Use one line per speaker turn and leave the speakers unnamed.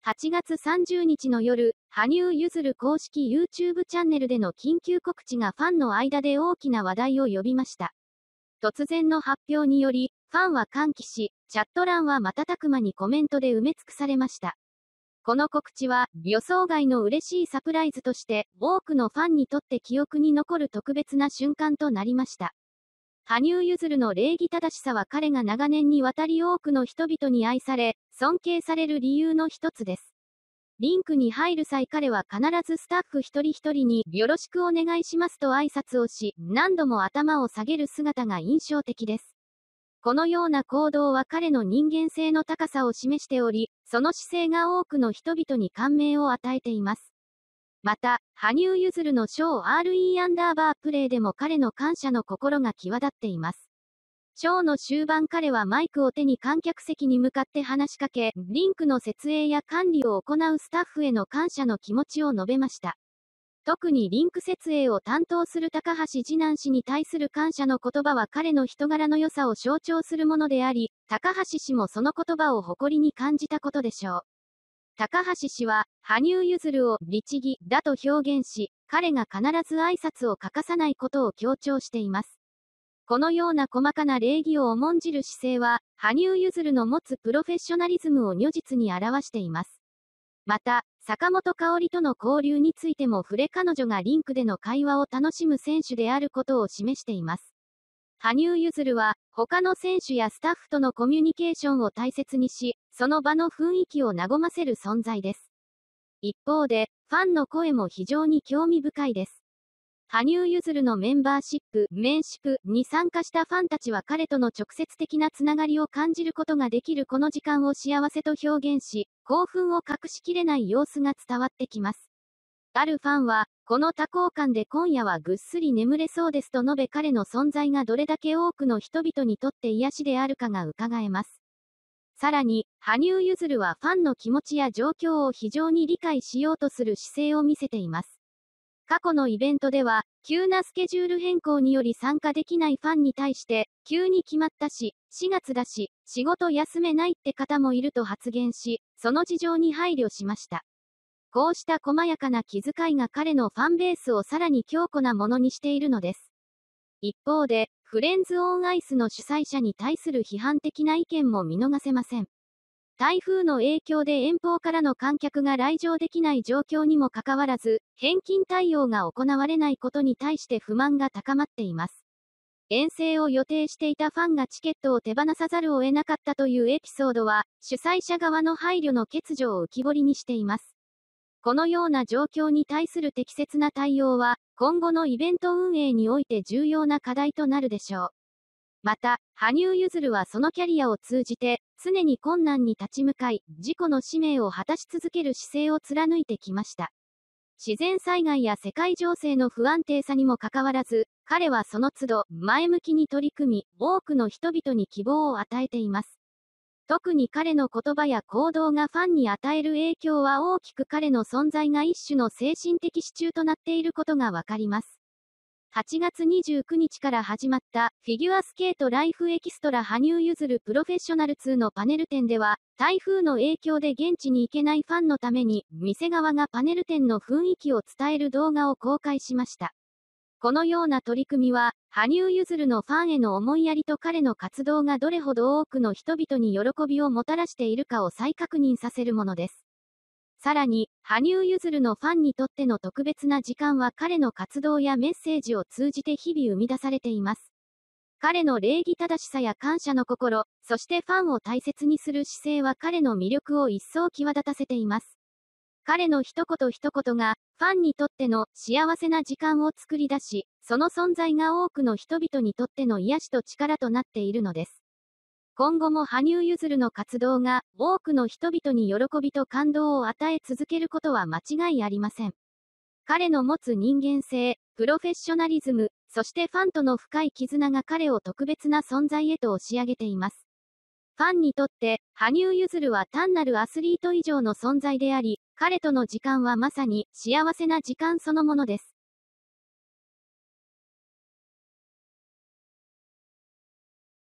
8月30日の夜、羽生結弦公式 YouTube チャンネルでの緊急告知がファンの間で大きな話題を呼びました。突然の発表により、ファンは歓喜し、チャット欄は瞬く間にコメントで埋め尽くされました。この告知は、予想外の嬉しいサプライズとして、多くのファンにとって記憶に残る特別な瞬間となりました。羽生結弦の礼儀正しさは彼が長年にわたり多くの人々に愛され、尊敬される理由の一つです。リンクに入る際彼は必ずスタッフ一人一人によろしくお願いしますと挨拶をし、何度も頭を下げる姿が印象的です。このような行動は彼の人間性の高さを示しており、その姿勢が多くの人々に感銘を与えています。また、羽生結弦のショー RE_ プレイでも彼の感謝の心が際立っています。ショーの終盤彼はマイクを手に観客席に向かって話しかけ、リンクの設営や管理を行うスタッフへの感謝の気持ちを述べました。特にリンク設営を担当する高橋次男氏に対する感謝の言葉は彼の人柄の良さを象徴するものであり、高橋氏もその言葉を誇りに感じたことでしょう。高橋氏は、羽生結弦を律儀だと表現し、彼が必ず挨拶を欠かさないことを強調しています。このような細かな礼儀を重んじる姿勢は、羽生結弦の持つプロフェッショナリズムを如実に表しています。また、坂本花織との交流についても触れ彼女がリンクでの会話を楽しむ選手であることを示しています。羽生結弦は、他の選手やスタッフとのコミュニケーションを大切にし、その場の雰囲気を和ませる存在です。一方で、ファンの声も非常に興味深いです。羽生結弦のメンバーシップ、メンシプに参加したファンたちは彼との直接的なつながりを感じることができるこの時間を幸せと表現し、興奮を隠しきれない様子が伝わってきます。あるファンは、この多幸感で今夜はぐっすり眠れそうですと述べ彼の存在がどれだけ多くの人々にとって癒しであるかが伺えます。さらに、羽生結弦はファンの気持ちや状況を非常に理解しようとする姿勢を見せています。過去のイベントでは、急なスケジュール変更により参加できないファンに対して、急に決まったし、4月だし、仕事休めないって方もいると発言し、その事情に配慮しました。こうした細やかな気遣いが彼のファンベースをさらに強固なものにしているのです。一方で、フレンズ・オン・アイスの主催者に対する批判的な意見も見逃せません。台風の影響で遠方からの観客が来場できない状況にもかかわらず、返金対応が行われないことに対して不満が高まっています。遠征を予定していたファンがチケットを手放さざるを得なかったというエピソードは、主催者側の配慮の欠如を浮き彫りにしています。このような状況に対する適切な対応は、今後のイベント運営において重要な課題となるでしょう。また、羽生結弦はそのキャリアを通じて、常に困難に立ち向かい、自己の使命を果たし続ける姿勢を貫いてきました。自然災害や世界情勢の不安定さにもかかわらず、彼はその都度、前向きに取り組み、多くの人々に希望を与えています。特に彼の言葉や行動がファンに与える影響は大きく彼の存在が一種の精神的支柱となっていることがわかります。8月29日から始まったフィギュアスケートライフエキストラ羽生結弦プロフェッショナル2のパネル展では、台風の影響で現地に行けないファンのために、店側がパネル展の雰囲気を伝える動画を公開しました。このような取り組みは、羽生結弦のファンへの思いやりと彼の活動がどれほど多くの人々に喜びをもたらしているかを再確認させるものです。さらに、羽生結弦のファンにとっての特別な時間は彼の活動やメッセージを通じて日々生み出されています。彼の礼儀正しさや感謝の心、そしてファンを大切にする姿勢は彼の魅力を一層際立たせています。彼の一言一言が、ファンにとっての幸せな時間を作り出し、その存在が多くの人々にとっての癒しと力となっているのです。今後も羽生結弦の活動が、多くの人々に喜びと感動を与え続けることは間違いありません。彼の持つ人間性、プロフェッショナリズム、そしてファンとの深い絆が彼を特別な存在へと押し上げています。ファンにとって、羽生結弦は単なるアスリート以上の存在であり、彼との時間はまさに幸せな時間そのものです。